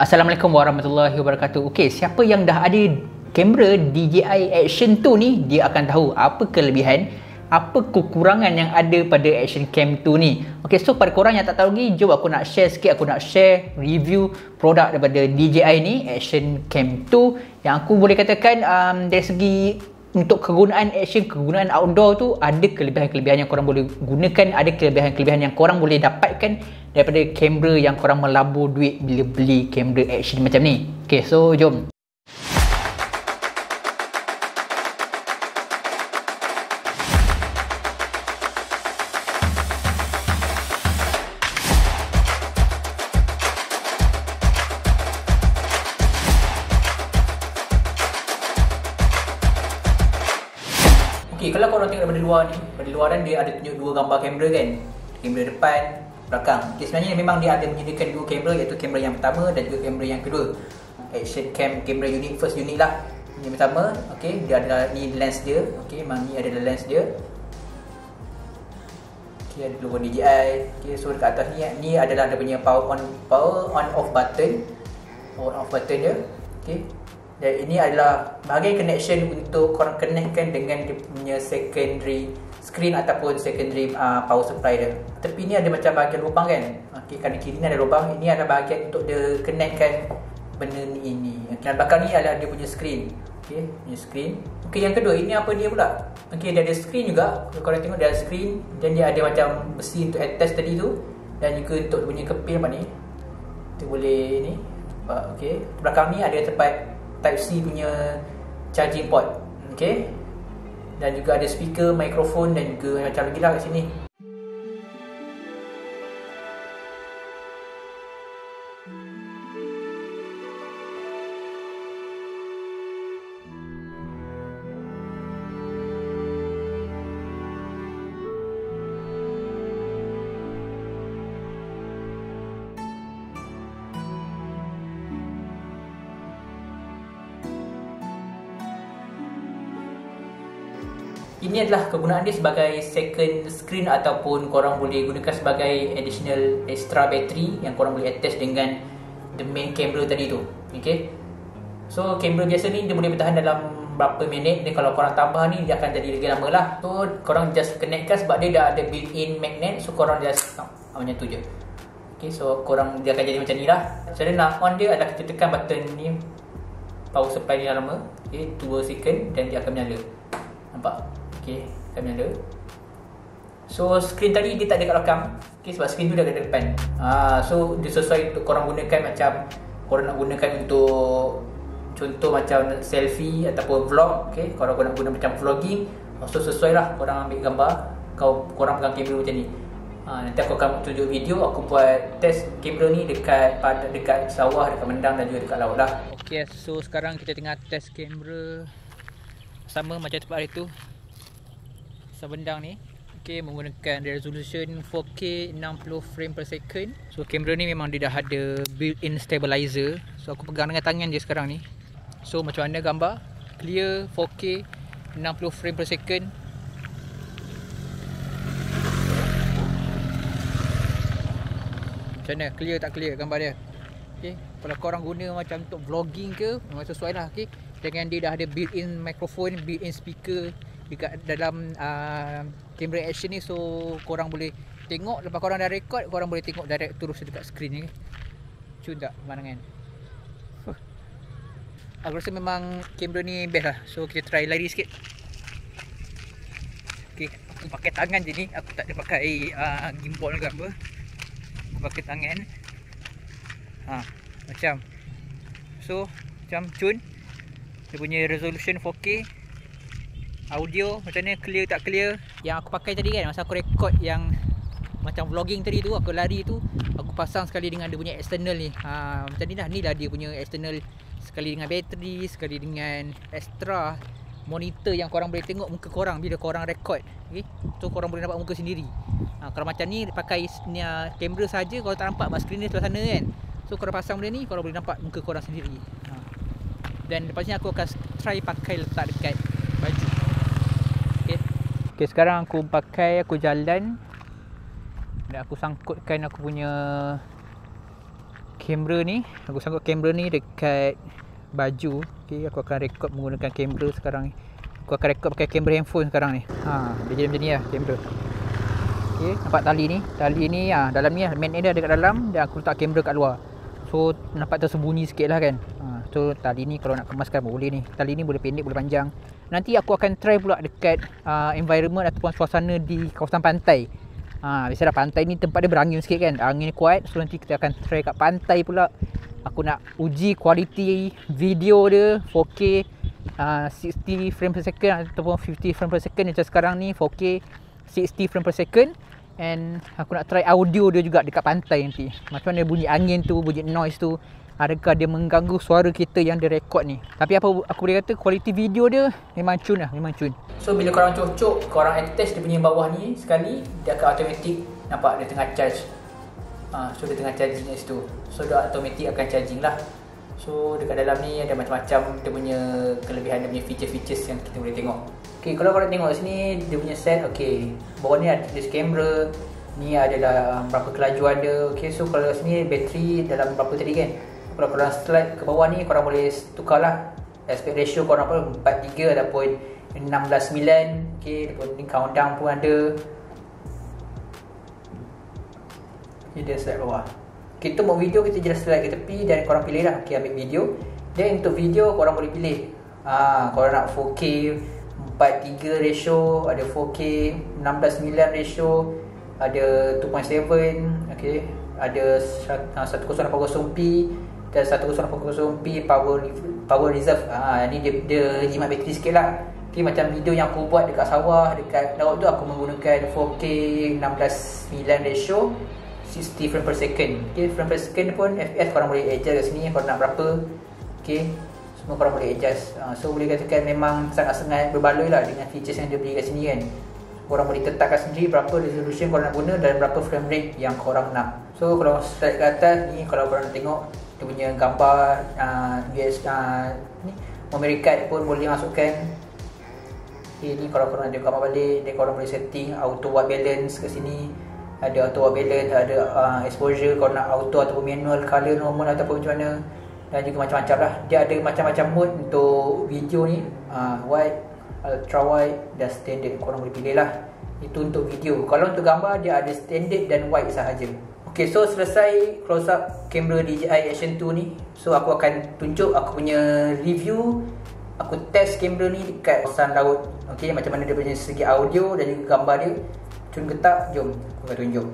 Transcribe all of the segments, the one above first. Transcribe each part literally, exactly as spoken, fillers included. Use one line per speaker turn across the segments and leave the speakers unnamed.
Assalamualaikum warahmatullahi wabarakatuh. Okey, siapa yang dah ada kamera D J I Action two ni, dia akan tahu apa kelebihan, apa kekurangan yang ada pada Action Cam two ni. Okey, so pada korang yang tak tahu lagi, jom aku nak share sikit, aku nak share review produk daripada D J I ni, Action Cam two, yang aku boleh katakan um, dari segi untuk kegunaan action, kegunaan outdoor tu ada kelebihan-kelebihan yang korang boleh gunakan, ada kelebihan-kelebihan yang korang boleh dapatkan daripada kamera yang korang melabur duit bila beli kamera action macam ni. Okay, so jom. Okay, kalau korang tengok daripada luar ni, daripada luaran dia ada tunjuk dua gambar kamera kan, kamera depan, belakang. Okay, sebenarnya memang dia ada menyediakan dua kamera, iaitu kamera yang pertama dan juga kamera yang kedua. Action Cam kamera unit, first unit lah. Yang pertama, okay, dia adalah ni lens dia. Okay, memang ni adalah lens dia. Okay, ada logo D J I. Okay, so dekat atas ni, ni adalah dia punya power on, power on off button. Power on off button dia. Okay. Dan ini adalah bahagian connection untuk korang connectkan dengan dia punya secondary screen ataupun secondary uh, power supply dia. Tepi ni ada macam bahagian lubang kan. Okey, kanan kiri ni ada lubang. Ini adalah bahagian untuk dia connectkan benda ni ini. Okey, belakang ni adalah dia punya screen. Okey, punya screen. Okey, yang kedua ini apa dia pula? Okey, dia ada screen juga. Kalau korang tengok dia ada screen dan dia ada macam besi untuk attach tadi tu, dan juga untuk dia punya kepil apa ni. Kita boleh ni. Okey, belakang ni ada tempat Type C punya charging port. Okay. Dan juga ada speaker, mikrofon dan juga macam lagi lah kat sini. Ini adalah kegunaan dia sebagai second screen ataupun korang boleh gunakan sebagai additional extra battery yang korang boleh attach dengan the main camera tadi tu. Okay. So kamera biasa ni dia boleh bertahan dalam berapa minit, dan kalau korang tambah ni dia akan jadi lagi lama lah. So korang just connectkan sebab dia dah ada built-in magnet, so korang just oh, macam tu je. Okay, so korang dia akan jadi macam ni lah. Cara nak on dia adalah kita tekan button ni, power supply ni dah lama. Okay, dua second dan dia akan menyala. Nampak? Okay, akan menyala. So screen tadi dia tak ada kat belakang. Okay, sebab screen tu dah ada kat depan. ha, So dia sesuai untuk korang gunakan macam korang nak gunakan untuk contoh macam selfie ataupun vlog. Okay, kalau korang nak guna macam vlogging, so sesuai lah korang ambil gambar, kau korang pegang kamera macam ni. ha, Nanti aku akan tunjuk video aku buat test kamera ni dekat pada dekat sawah, dekat mendang dan juga dekat laut lah. Okay, so sekarang kita tengah test kamera sama macam tempat hari tu, Sabendang ni. Okay, menggunakan resolution four K enam puluh frame per second. So kamera ni memang dia dah ada built-in stabilizer. So aku pegang dengan tangan je sekarang ni. So macam mana gambar clear four K enam puluh frame per second. Macam mana, clear tak clear gambar dia? Okay, kalau korang guna macam untuk vlogging ke, memang sesuai lah. Okay, dengan dia dah ada built-in microphone, built-in speaker dekat dalam uh, kamera action ni. So korang boleh tengok, lepas korang dah record, korang boleh tengok direct terus dekat screen ni. Cun tak pemandangan? huh. Aku rasa memang kamera ni best lah. So kita try lari sikit. Okay, aku pakai tangan je ni, aku tak ada pakai uh, gimbal ke apa. Aku pakai tangan. ha, Macam so macam cun. Dia punya resolution four K. Audio macam ni, clear tak clear. Yang aku pakai tadi kan, masa aku record yang macam vlogging tadi tu, aku lari tu, aku pasang sekali dengan dia punya external ni. ha, Macam ni lah, ni lah dia punya external. Sekali dengan bateri, sekali dengan extra monitor yang korang boleh tengok muka korang bila korang record. Okay, so korang boleh nampak muka sendiri. ha, Kalau macam ni pakai ni, uh, kamera saja, korang tak nampak screen dia sebelah sana kan. So korang pasang benda ni, korang boleh nampak muka korang sendiri. ha. Dan lepas ni aku akan try pakai letak dekat baju. Okay, sekarang aku pakai, aku jalan dan aku sangkutkan aku punya kamera ni, aku sangkut kamera ni dekat baju. Okay, aku akan rekod menggunakan kamera sekarang ni. Aku akan rekod pakai kamera handphone sekarang ni. Ha, dia jadi macam ni lah kamera. Okay, nampak tali ni? Tali ni ha, dalam ni lah, magnet dia ada kat dalam dan aku letak kamera kat luar. So nampak tersembunyi sikit lah kan. Ha, so tali ni kalau nak kemaskan boleh ni. Tali ni boleh pendek, boleh panjang. Nanti aku akan try pula dekat uh, environment ataupun suasana di kawasan pantai. Ha, biasalah pantai ni tempat dia berangin sikit kan. Angin kuat. So nanti kita akan try kat pantai pula. Aku nak uji kualiti video dia four K uh, sixty frame per second ataupun fifty frame per second. Macam sekarang ni four K sixty frame per second. And aku nak try audio dia juga dekat pantai nanti. Macam mana bunyi angin tu, bunyi noise tu, adakah dia mengganggu suara kita yang dia rekod ni. Tapi apa aku boleh kata, kualiti video dia memang cun lah, memang cun. So bila korang cocok, korang attach dia punya bawah ni sekali, dia akan automatic nampak dia tengah charge. ha, So dia tengah charging kat situ. So dia automatic akan charging lah. So dekat dalam ni ada macam-macam dia punya kelebihan, dia punya feature-features yang kita boleh tengok. Okay, kalau korang tengok sini dia punya set. Okay, bawah ni ada tulis kamera. Ni adalah um, berapa kelajuan dia. Okay, so kalau sini bateri dalam berapa tadi kan. Kalau korang slide ke bawah ni, korang boleh tukar lah aspect ratio korang apa, empat tiga ataupun enam belas sembilan. Okay, ni countdown pun ada. Okay, dia slide bawah. Okay, untuk buat video kita just slide ke tepi dan korang pilih lah. Okay, ambil video. Dan untuk video korang boleh pilih ha, korang nak four K empat tiga ratio, ada four K enam belas sembilan ratio, ada two point seven, okay, ada ten eighty p dan ten eighty p power power reserve. Ah, ni dia, dia jimat bateri sikit lah. Okay, macam video yang aku buat dekat sawah, dekat laut tu, aku menggunakan four K enam belas sembilan ratio, sixty frame per second. Okay, frame per second pun F P S korang boleh adjust kat sini korang nak berapa. Okay, semua korang boleh adjust. uh, So boleh katakan memang sangat-sangat berbaloi lah dengan features yang dia beri kat sini kan. Korang boleh tetapkan sendiri berapa resolution korang nak guna dan berapa frame rate yang korang nak. So kalau slide ke atas ni, kalau korang nak tengok dia punya gambar uh, U S uh, ni, memory card pun boleh masukkan. Okay, ni kalau korang nak tengok gambar balik, dan korang boleh setting auto white balance kat sini. Ada auto white balance, ada uh, exposure, korang nak auto ataupun manual, color normal ataupun macam mana. Dan juga macam-macam lah. Dia ada macam-macam mode untuk video ni, uh, wide, ultra wide dan standard. Korang boleh pilih lah. Itu untuk video. Kalau untuk gambar dia ada standard dan wide sahaja. Ok, so selesai close up kamera D J I Action two ni. So aku akan tunjuk aku punya review. Aku test kamera ni dekat kawasan laut. Ok, macam mana dia punya segi audio dan juga gambar dia. Cun ke tak? Jom aku akan tunjuk.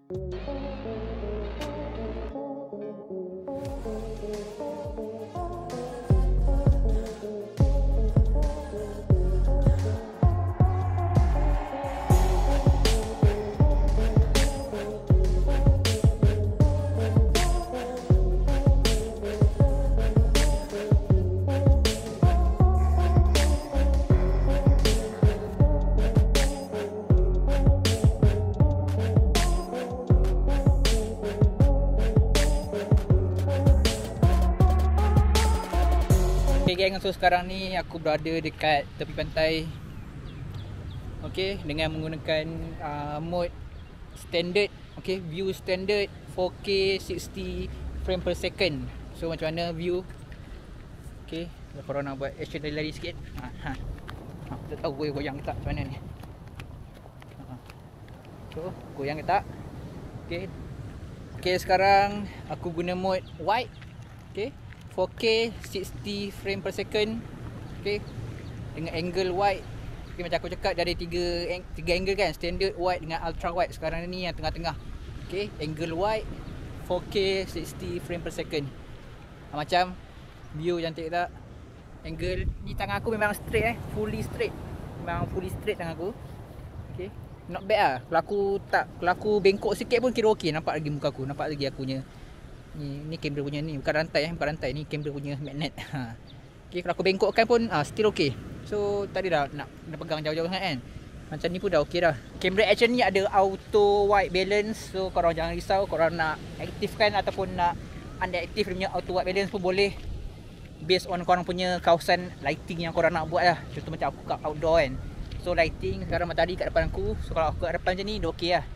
Okay gang, so sekarang ni aku berada dekat tepi pantai. Okay, dengan menggunakan uh, mode standard. Okay, view standard four K sixty frame per second. So macam mana view. Okay, kalau korang nak buat action lari-lari sikit, ha, ha. Ha, kita tahu goyang-goyang ke tak macam mana ni. ha. So goyang ke tak. Okay, okay sekarang aku guna mode wide. Okay, four K sixty frame per second. Okay, dengan angle wide. Okay, macam aku cakap dia ada tiga, tiga angle kan, standard, wide dengan ultra wide. Sekarang ni yang tengah-tengah. Okay, angle wide four K sixty frame per second. ha, Macam view cantik tak. Angle ni tangan aku memang straight eh, fully straight. Memang fully straight tangan aku. Okay, not bad lah. Kalau aku tak, kalau aku bengkok sikit pun kira okey. Nampak lagi muka aku, nampak lagi aku punya Ni, ni kamera punya ni, bukan rantai eh, bukan rantai, ni kamera punya magnet. ha. Okay, kalau aku bengkokkan pun ah, still okay. So tadi dah nak, nak pegang jauh-jauh sangat kan. Macam ni pun dah okay dah. Kamera action ni ada auto white balance. So korang jangan risau, korang nak aktifkan ataupun nak unaktif dia punya auto white balance pun boleh. Based on korang punya kawasan lighting yang korang nak buat lah. Contoh macam aku kat outdoor kan. So lighting sekarang matahari kat depan aku. So kalau aku kat depan macam ni, dia okay lah.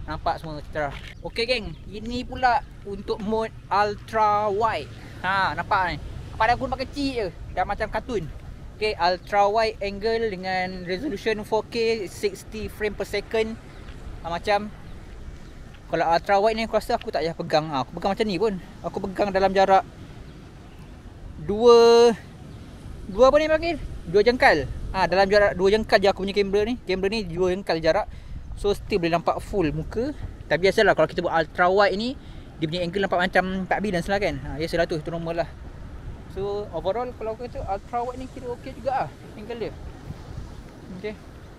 Nampak semua cetera. Okey geng, ini pula untuk mode ultra wide. Ha, nampak ni. Pada aku nampak kecil je, dah macam kartun. Okey, ultra wide angle dengan resolution four K sixty frame per second. Ha, macam kalau ultra wide ni aku rasa aku tak payah pegang. Ha, aku pegang macam ni pun. Aku pegang dalam jarak dua dua apa ni panggil? Dua jengkal. Ha, dalam jarak dua jengkal je aku punya kamera ni. Kamera ni dua jengkal jarak. So still boleh nampak full muka. Tapi biasalah kalau kita buat ultra wide ni, dia punya angle nampak macam empat billion lah kan. Ha, biasalah tu, itu normal lah. So overall kalau aku kata ultra wide ni kira okey juga lah angle dia. Okey.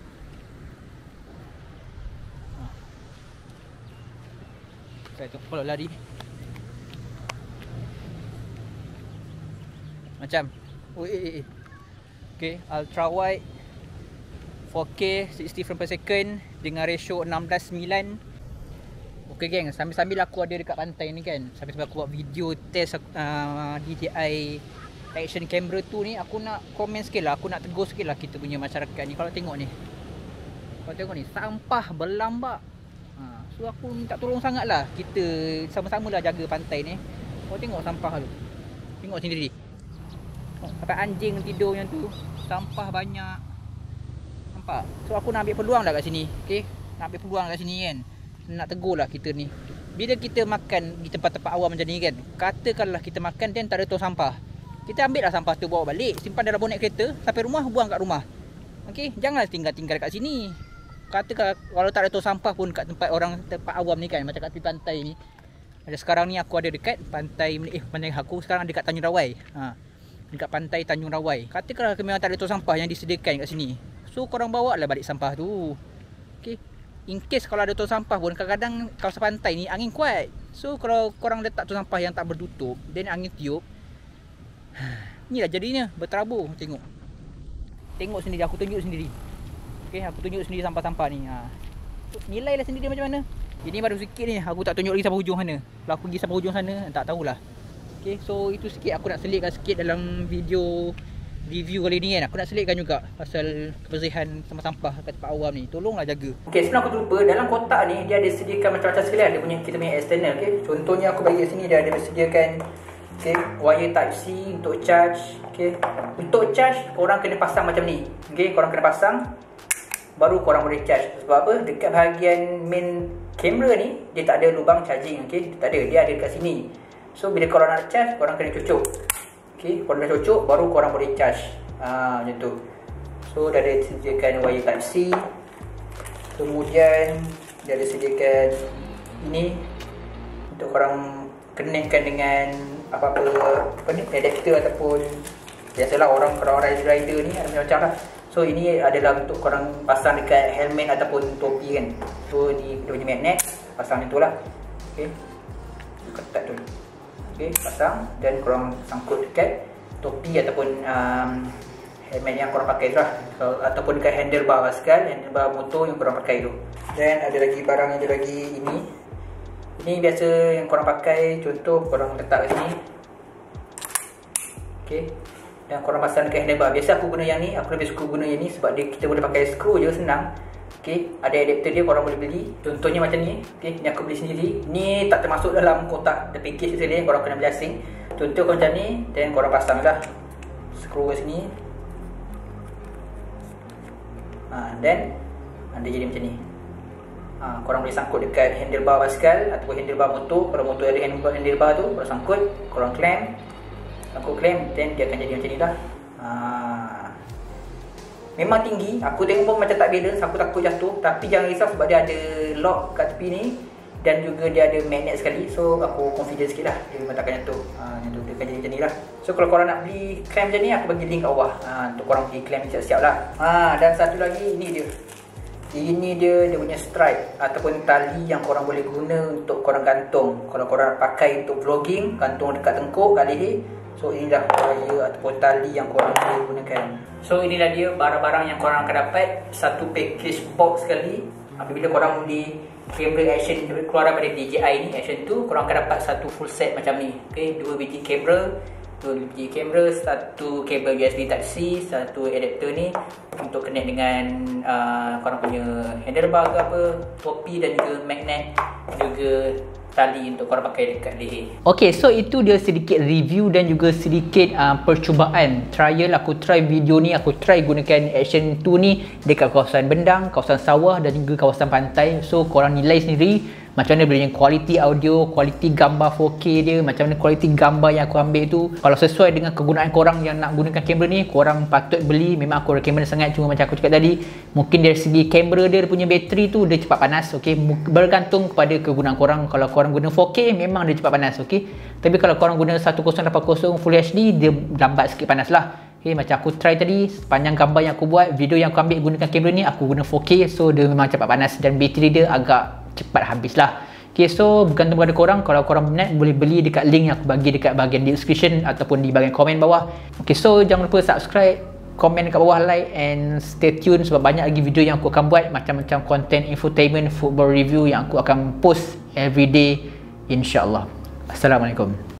Ha. Saya tengok kalau lari. Macam. Oh eh eh. eh. Okey, ultra wide four K sixty frame per second dengan ratio enam belas sembilan. Okey geng, sambil-sambil aku ada dekat pantai ni kan, sambil-sambil aku buat video test uh, D J I action camera tu ni, aku nak komen sikit lah, aku nak tegur sikit lah kita punya masyarakat ni. Kalau tengok ni, kalau tengok ni, sampah berlambak. ha, So aku minta tolong sangat lah, kita sama-sama lah jaga pantai ni. Kau tengok sampah tu, tengok sendiri. oh, Sampai anjing tidur macam tu, sampah banyak. Nampak? So aku nak ambil peluang lah kat sini. Okay, nak ambil peluang kat sini kan, nak tegur lah kita ni. Bila kita makan di tempat-tempat awam macam ni kan, katakanlah kita makan dan tak ada tong sampah, kita ambil lah sampah tu, bawa balik, simpan dalam bonet kereta, sampai rumah buang kat rumah. Okay, janganlah tinggal-tinggal kat sini. Katakan kalau tak ada tong sampah pun kat tempat orang, tempat awam ni kan, macam kat tepi pantai ni. Ada sekarang ni aku ada dekat pantai, eh pantai aku sekarang dekat Tanjung Rawai. Ha, dekat pantai Tanjung Rawai. Katakanlah memang tak ada tong sampah yang disediakan kat sini, so korang bawa lah balik sampah tu. Okay, in case kalau ada tong sampah pun, kadang-kadang kawasan pantai ni angin kuat. So kalau korang letak tong sampah yang tak bertutup, then angin tiup, inilah jadinya berterabur. Tengok, tengok sendiri, aku tunjuk sendiri. Okay, aku tunjuk sendiri sampah-sampah ni. ha. Nilai lah sendiri macam mana. Ini baru sikit ni, aku tak tunjuk lagi sampai hujung sana. Kalau aku pergi sampai hujung sana, tak tahulah. Okay, so itu sikit aku nak selitkan sikit dalam video review kali ni kan. Aku nak selitkan juga pasal kebersihan sampah-sampah kat tempat awam ni. Tolonglah jaga. Okey, sebenarnya aku terlupa, dalam kotak ni dia ada sediakan macam-macam sekali. Dia punya, kita punya external. Okey, contohnya aku bagi kat sini, dia ada sediakan okey, wire type C untuk charge. Okey, untuk charge korang kena pasang macam ni. Okey, korang kena pasang, baru korang boleh charge. Sebab apa? Dekat bahagian main kamera ni, dia tak ada lubang charging. Okey, tak ada, dia ada dekat sini. So bila korang nak charge, korang kena cucuk. Okay, korang dah cocok, baru korang boleh charge. ha, Macam tu. So dah ada sediakan wire type C. Kemudian dia ada sediakan ini untuk korang connectkan dengan apa-apa, apa ni, adapter ataupun biasalah orang, kalau orang rider ni ada macam-macam lah. So ini adalah untuk korang pasang dekat helmet ataupun topi kan. So di dia punya magnet, pasang macam tu lah. Okay, ketat tu. Okay, pasang dan korang sangkut dekat topi ataupun um, helmet yang korang pakai tu lah, ataupun dekat handlebar basikal, handlebar motor yang korang pakai tu. Dan ada lagi barang yang ada lagi ini. Ini biasa yang korang pakai, contoh korang letak kat sini. Okay, dan korang pasang dekat handlebar. Biasa aku guna yang ni, aku lebih suka guna yang ni sebab dia, kita boleh pakai skru je, senang. Okay, ada adapter dia, korang boleh beli. Contohnya macam ni. Okay, ni aku beli sendiri. Ni tak termasuk dalam kotak the package sekali, korang kena beli asing. Contoh macam ni, dan korang pasang lah skru kat sini. ha, Dan ha, dia jadi macam ni. ha, Korang boleh sangkut dekat handlebar basikal ataupun handlebar motor. Kalau motor ada handlebar tu, korang sangkut, korang clamp, sangkut clamp, dan dia akan jadi macam ni lah. ha, Memang tinggi, aku tengok pun macam tak balance, aku takut jatuh. Tapi jangan risau sebab dia ada lock kat tepi ni, dan juga dia ada magnet sekali. So aku confident sikit lah, dia memang takkan jatuh. ha, Dia akan jadi macam ni lah. So kalau korang nak beli clamp macam ni, aku bagi link kat bawah. ha, Untuk korang beli clamp siap-siap lah. ha, Dan satu lagi, ini dia. Ini dia, dia punya stripe ataupun tali yang korang boleh guna untuk korang gantung. Kalau korang nak pakai untuk vlogging, gantung dekat tengkuk, kat leher. So inilah wire ataupun tali yang korang boleh gunakan. So inilah dia barang-barang yang korang akan dapat satu package box sekali. Apabila korang beli kamera action keluar daripada D J I ni, action tu, korang akan dapat satu full set macam ni. Okay, dua biji kamera, dua biji kamera, satu kabel U S B Type C, satu adapter ni untuk connect dengan uh, korang punya handlebar ke apa, topi dan juga magnet, juga tali untuk korang pakai dekat leher. Okay, so itu dia sedikit review dan juga sedikit uh, percubaan trial. Aku try video ni, aku try gunakan Action two ni dekat kawasan Bendang, kawasan sawah dan juga kawasan pantai. So korang nilai sendiri macam mana belinya kualiti audio, kualiti gambar four K dia, macam mana kualiti gambar yang aku ambil tu. Kalau sesuai dengan kegunaan korang yang nak gunakan kamera ni, korang patut beli. Memang aku recommend sangat. Cuma macam aku cakap tadi, mungkin dari segi kamera dia, dia punya bateri tu dia cepat panas. Okay, bergantung kepada kegunaan korang. Kalau korang guna four K memang dia cepat panas. Okay, tapi kalau korang guna ten eighty Full H D, dia lambat sikit panas lah. Okay, macam aku try tadi, sepanjang gambar yang aku buat, video yang aku ambil gunakan kamera ni, aku guna four K, so dia memang cepat panas dan bateri dia agak cepat habis lah. Okay, so bergantung kepada korang. Kalau korang minat, boleh beli dekat link yang aku bagi dekat bahagian description ataupun di bahagian komen bawah. Okay, so jangan lupa subscribe, komen dekat bawah, like, and stay tune sebab banyak lagi video yang aku akan buat, macam-macam content infotainment, football review yang aku akan post everyday, insyaAllah. Assalamualaikum.